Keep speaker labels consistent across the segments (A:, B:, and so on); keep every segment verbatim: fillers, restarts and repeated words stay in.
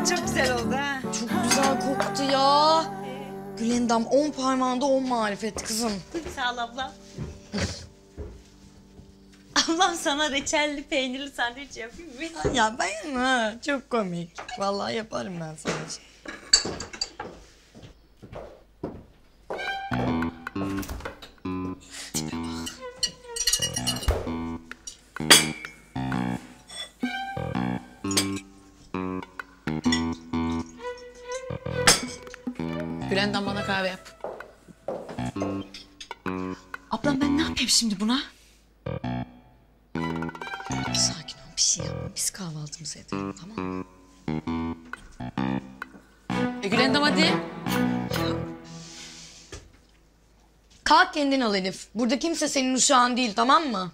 A: çok güzel oldu ha.
B: Çok güzel koktu ya. Gülendam on parmağında on marifet kızım.
A: Sağ ol ablam. Ablam sana reçelli peynirli sandviç yapayım mı?
B: Ya ben ha çok komik. Vallahi yaparım ben sana.
C: Gülendam bana kahve yap. Ablam ben ne yapayım şimdi buna?
B: Sakin ol, bir şey yapma. Biz kahvaltımızı edelim, tamam mı?
C: E Gülendam hadi.
B: Kalk kendin al Elif. Burada kimse senin uşağın değil, tamam mı?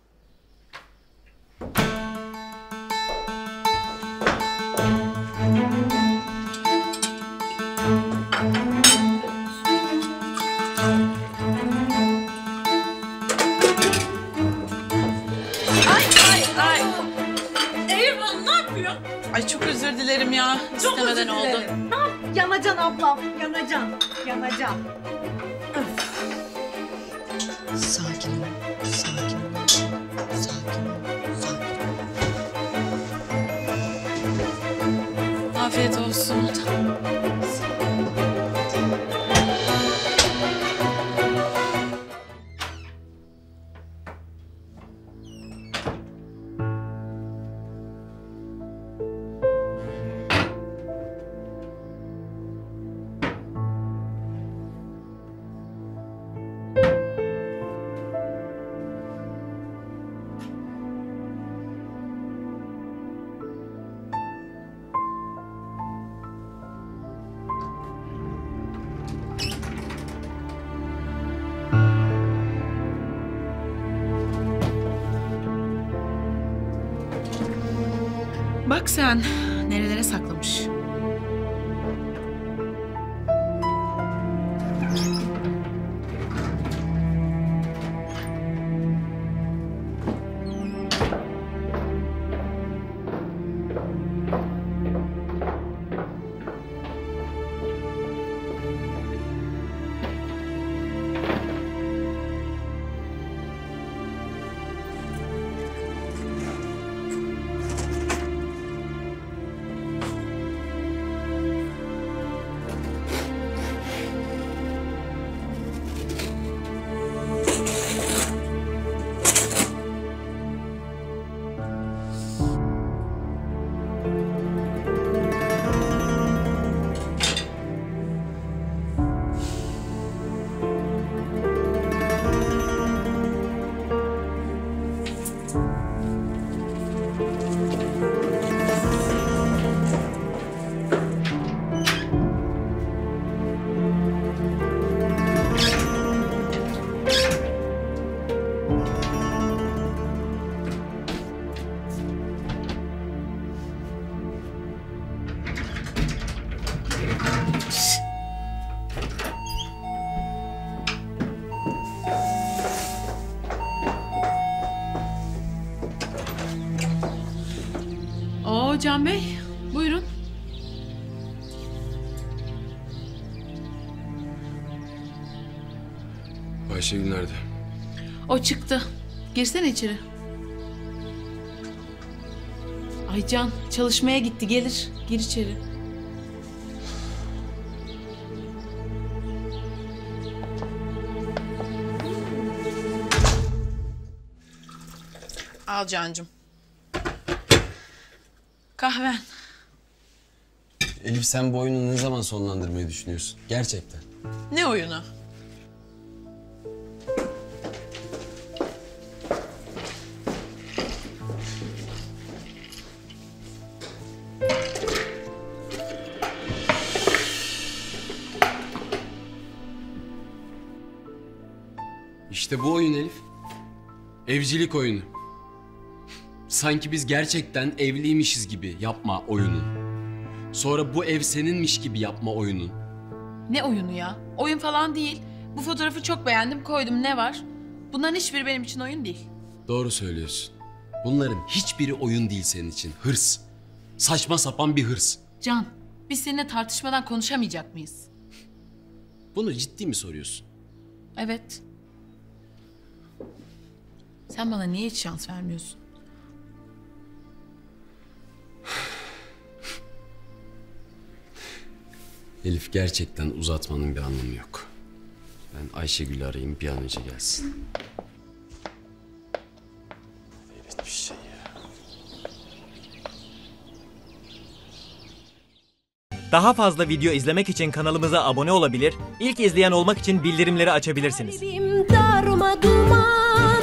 C: Ay çok özür dilerim ya.
A: Çok
C: İstemeden
A: özür
C: oldu.
A: dilerim. Ne yap? Yanacan ablam, yanacan, yanacan.
B: Sakin ol, sakin ol. Sakin ol, sakin ol.
C: Afiyet olsun. Bak sen nerelere saklamış. Oo Can Bey, buyurun.
D: Ayşegül nerede?
C: O çıktı. Girsene içeri. Ay Can, çalışmaya gitti. Gelir. Gir içeri. Al Cancığım. Kahven.
D: Elif sen bu oyunu ne zaman sonlandırmayı düşünüyorsun? Gerçekten.
C: Ne oyunu?
D: İşte bu oyun Elif. Evcilik oyunu. Sanki biz gerçekten evliymişiz gibi yapma oyunun. Sonra bu ev seninmiş gibi yapma oyunun.
C: Ne oyunu ya? Oyun falan değil. Bu fotoğrafı çok beğendim, koydum. Ne var? Bunların hiçbiri benim için oyun değil.
D: Doğru söylüyorsun. Bunların hiçbiri oyun değil senin için. Hırs. Saçma sapan bir hırs.
C: Can, biz seninle tartışmadan konuşamayacak mıyız?
D: Bunu ciddi mi soruyorsun?
C: Evet. Sen bana niye hiç şans vermiyorsun?
D: Elif, gerçekten uzatmanın bir anlamı yok. Ben Ayşegül'ü arayayım, bir an önce gelsin. Evet, bir şey ya.
E: Daha fazla video izlemek için kanalımıza abone olabilir, ilk izleyen olmak için bildirimleri açabilirsiniz.
F: Darma duman